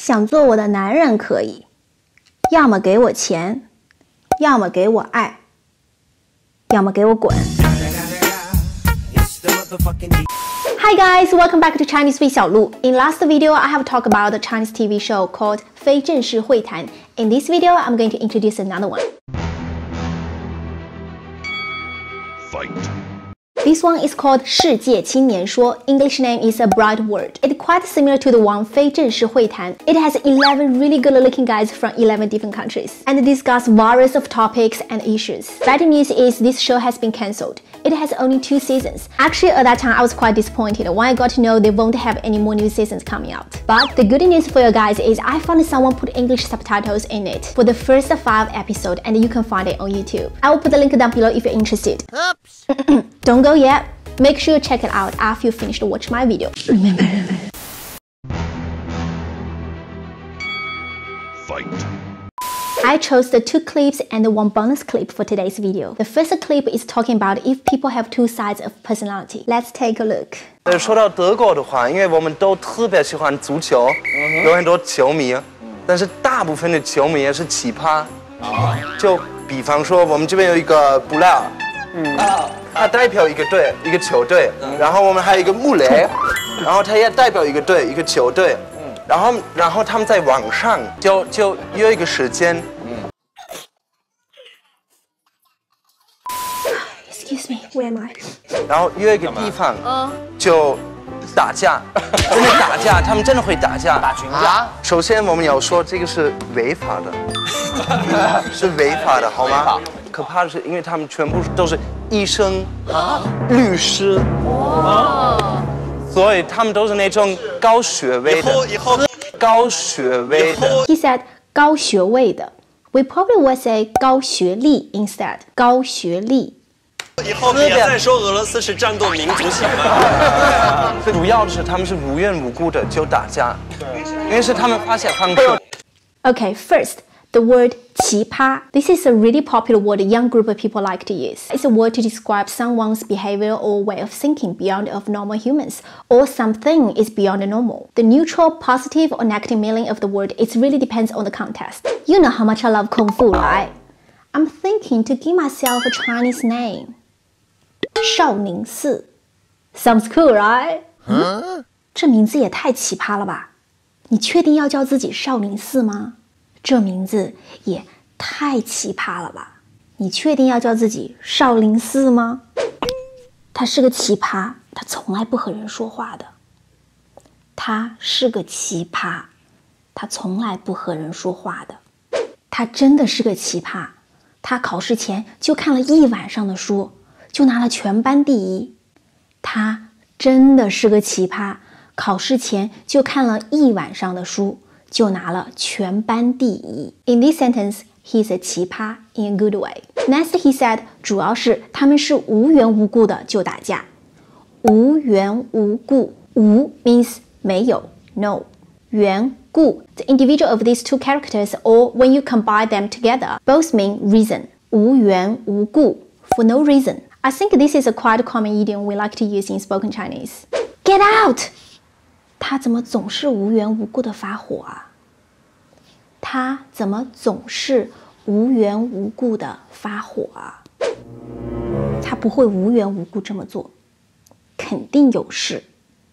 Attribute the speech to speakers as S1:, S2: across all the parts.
S1: 想做我的男人可以，要么给我钱，要么给我爱，要么给我滚。Hi guys, welcome back to Chinese with 小鹿. In last video, I have talked about the Chinese TV show called 非正式会谈. In this video, I'm going to introduce another one.
S2: Fight.
S1: This one is called 世界青年说. English name is a bright word. It's quite similar to the one 非正式会谈. It has 11 really good-looking guys from 11 different countries and discuss various of topics and issues. Bad news is this show has been cancelled. It has only 2 seasons. Actually, at that time, I was quite disappointed when I got to know they won't have any more new seasons coming out. But the good news for you guys is I found someone put English subtitles in it for the first 5 episodes, and you can find it on YouTube. I will put the link down below if you're interested. Oops. Don't go yet. Make sure you check it out after you finish to watch my video. Remember.
S2: Fight.
S1: I chose the 2 clips and 1 bonus clip for today's video. The first clip is talking about if people have 2 sides of personality. Let's take a look.
S3: 说到德国的话，因为我们都特别喜欢足球，有很多球迷，但是大部分的球迷也是奇葩。就比方说，我们这边有一个布莱尔，他代表一个队，一个球队，然后我们还有一个穆雷，然后他也代表一个队，一个球队，然后他们在网上就约一个时间。
S1: Excuse me, where am I?
S3: 然后约一个地方，就打架，真的打架，他们真的会打架，打群架。首先我们要说这个是违法的，是违法的，好吗？可怕的是，因为他们全部都是医生、律师，所以他们都是那种高学位的，高学位的。
S1: He said 高学位的. We probably would say 高学历 instead. 高学历。
S4: 以后别再说俄罗斯是战斗民族行吗？
S3: 主要的是他们是无缘无故的就打架，因为是他们发泄方式。
S1: Okay, first, the word 奇葩. This is a really popular word a young group of people like to use. It's a word to describe someone's behavior or way of thinking beyond of normal humans, or something is beyond the normal. The neutral, positive, or negative meaning of the word, it really depends on the context. You know how much I love Kung Fu, right? I'm thinking to give myself a Chinese name. 少林寺 Sounds cool, right? 这名字也太奇葩了吧？你确定要叫自己少林寺吗？这名字也太奇葩了吧？你确定要叫自己少林寺吗？他是个奇葩，他从来不和人说话的。他是个奇葩，他从来不和人说话的。他真的是个奇葩，他考试前就看了1晚上的书，就拿了全班第1。他真的是个奇葩，考试前就看了1晚上的书，就拿了全班第1。In this sentence, he's a 奇葩 in a good way. Next, he said, 主要是他们是无缘无故的就打架。无缘无故，无 means 没有 no， 缘故 the individual of these 2 characters, or when you combine them together, both mean reason. 无缘无故 for no reason. I think this is a quite common idiom we like to use in spoken Chinese. Get out! 他怎么总是无缘无故的发火啊？他怎么总是无缘无故的发火啊？他不会无缘无故这么做，肯定有事。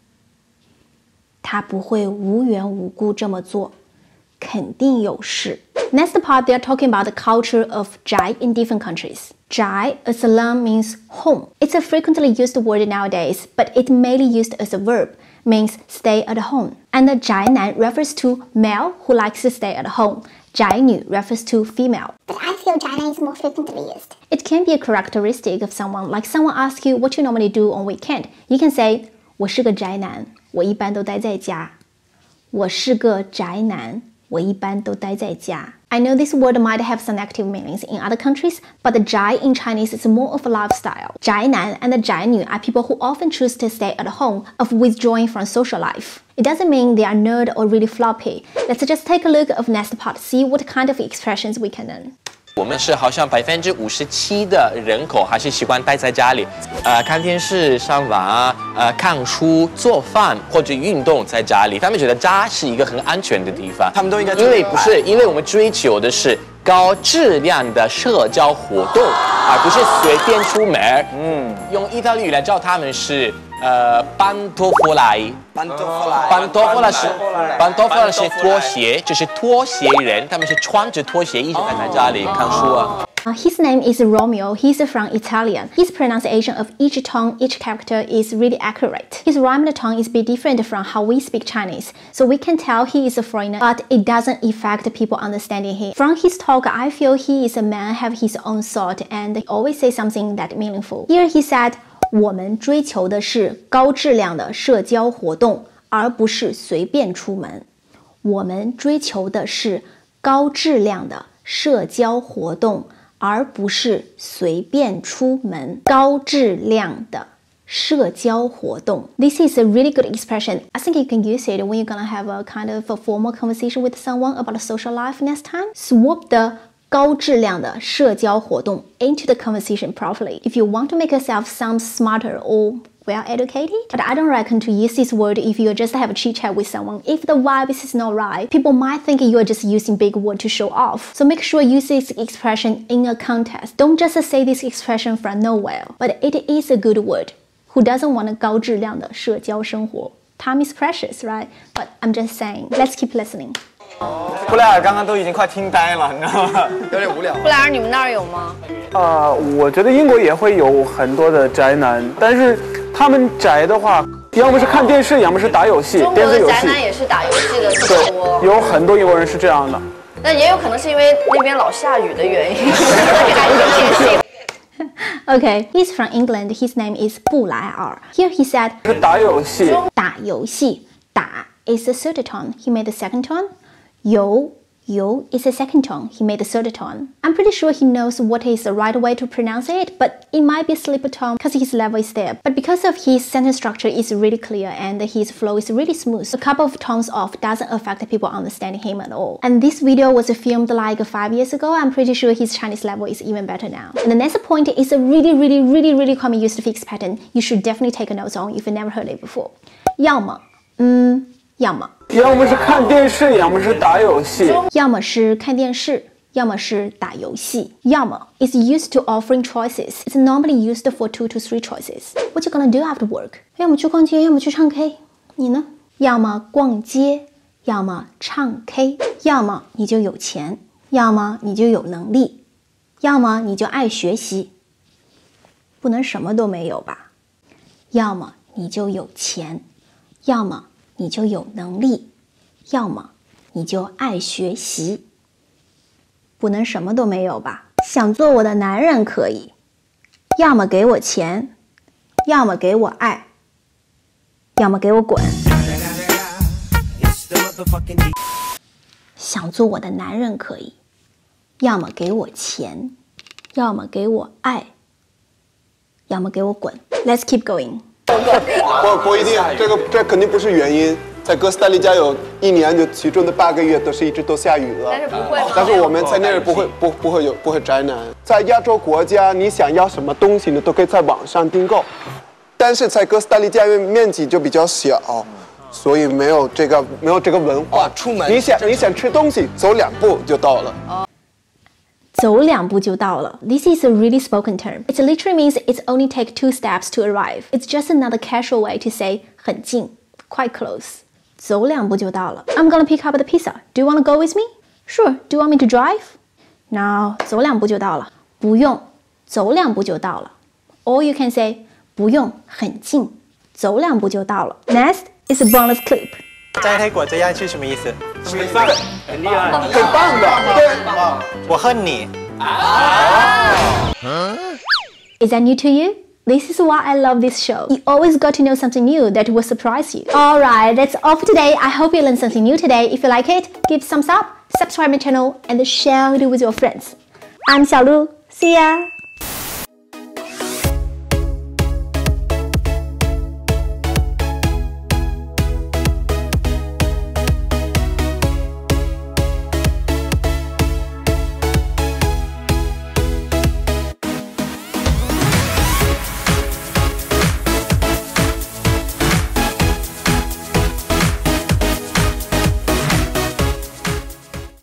S1: 他不会无缘无故这么做，肯定有事。Next part, they are talking about the culture of 宅 in different countries. 宅 as slang means home. It's a frequently used word nowadays, but it's mainly used as a verb, means stay at home. And the 宅男 refers to male who likes to stay at home. 宅女 refers to female.
S5: But I feel 宅男 is more frequently used.
S1: It can be a characteristic of someone, like someone asks you what you normally do on weekend. You can say, 我是个宅男，我一般都待在家。我是个宅男，我一般都待在家。I know this word might have some negative meanings in other countries, but the 宅 in Chinese is more of a lifestyle. 宅男 and the 宅女 are people who often choose to stay at home, of withdrawing from social life. It doesn't mean they are nerd or really floppy. Let's just take a look of next part, see what kind of expressions we can learn.
S4: 我们是好像57%的人口还是习惯待在家里，看电视、上网看书、做饭或者运动在家里。他们觉得家是一个很安全的地方。
S6: 他们都应该
S4: 因为我们追求的是高质量的社交活动，而不是随便出门。用意大利语来叫他们是pantofolaai。pantofolaai是拖鞋，就是拖鞋人，他们是穿着拖鞋一直待在家里看书啊。
S1: His name is Romeo. He's from Italian. His pronunciation of each tone, each character is really accurate. His rhyming tone is a bit different from how we speak Chinese, so we can tell he is a foreigner, but it doesn't affect people understanding him. From his talk, I feel he is a man have his own thought and he always say something that meaningful. Here he said, 我们追求的是高质量的社交活动，而不是随便出门。我们追求的是高质量的社交活动。而不是随便出门。高质量的社交活动。This is a really good expression. I think you can use it when you're gonna have a kind of a formal conversation with someone about a social life next time. Swap the 高质量的社交活动 into the conversation properly. If you want to make yourself sound smarter or well-educated, but I don't reckon to use this word if you just have a chit-chat with someone. If the vibe is not right, people might think you are just using big word to show off. So make sure you use this expression in a context. Don't just say this expression from nowhere, but it is a good word. Who doesn't want a 高质量的社交生活? Time is precious, right? But I'm just saying, let's keep listening.
S6: 布莱尔刚刚都已经快听呆了，你知道吗？
S3: 有点无聊。
S7: 布莱尔，你们那儿有吗？
S8: 我觉得英国也会有很多的宅男，但是他们宅的话，要么是看电视，要么是打游戏，电子游戏。
S7: 中国的宅男也是打游戏的特别多。
S8: 有很多英国人是这样的。
S7: 那也有可能是因为那边老下雨的原因，宅男电信。
S1: Okay, he's from England. His name is 布莱尔. Here he said,
S8: 是打游戏。
S1: 打游戏，打 is the third tone. He made the second tone. 游 is the second tone. He made the third tone. I'm pretty sure he knows what is the right way to pronounce it, but it might be a slipper tone because his level is there. But because of his sentence structure is really clear and his flow is really smooth, a couple of tones off doesn't affect people understanding him at all. And this video was filmed like 5 years ago. I'm pretty sure his Chinese level is even better now. And the next point is a really common used fixed pattern. You should definitely take a note on if you've never heard it before. 要么是看电视，要么是打游戏。要么是看电视，要么是打游戏。要么 is used to offering choices. It's normally used for 2 to 3 choices. What you gonna do after work? 要么去逛街，要么去唱 K。你呢？要么逛街，要么唱 K。要么你就有钱，要么你就有能力，要么你就爱学习。不能什么都没有吧？要么你就有钱，要么你就有能力，要么你就爱学习。不能什么都没有吧？想做我的男人可以，要么给我钱，要么给我爱，要么给我滚。想做我的男人可以，要么给我钱，要么给我爱，要么给我滚。Let's keep going.
S9: 不一定，这肯定不是原因。在哥斯达黎加有1年，就其中的8个月都是一直都下雨了。
S7: 但是不会。
S9: 但是我们在那儿不会宅男。在亚洲国家，你想要什么东西，你都可以在网上订购。但是在哥斯达黎加，因为面积就比较小，所以没有这个文化。
S3: 出门
S9: 你想吃东西，走2步就到了。
S1: 走2步就到了。This is a really spoken term. It literally means it's only take 2 steps to arrive. It's just another casual way to say 很近 quite close. 走2步就到了。I'm gonna pick up the pizza. Do you want to go with me? Sure. Do you want me to drive? No. 走2步就到了。不用，走2步就到了。Or you can say 不用，很近，走2步就到了。Next is a bonus clip.
S6: 摘一果摘下去什么意思？
S4: 很棒，很厉害，
S9: 很棒的，对。
S6: 我恨你。
S1: Is that new to you? This is why I love this show. You always got to know something new that will surprise you. Alright, that's all for today. I hope you learned something new today. If you like it, give thumbs up, subscribe my channel, and share it with your friends. I'm Xiaolu. See ya!